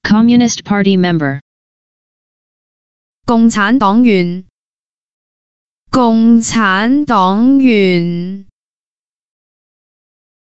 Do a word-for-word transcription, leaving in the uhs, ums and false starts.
Communist Party member. 共產黨員，共產黨員。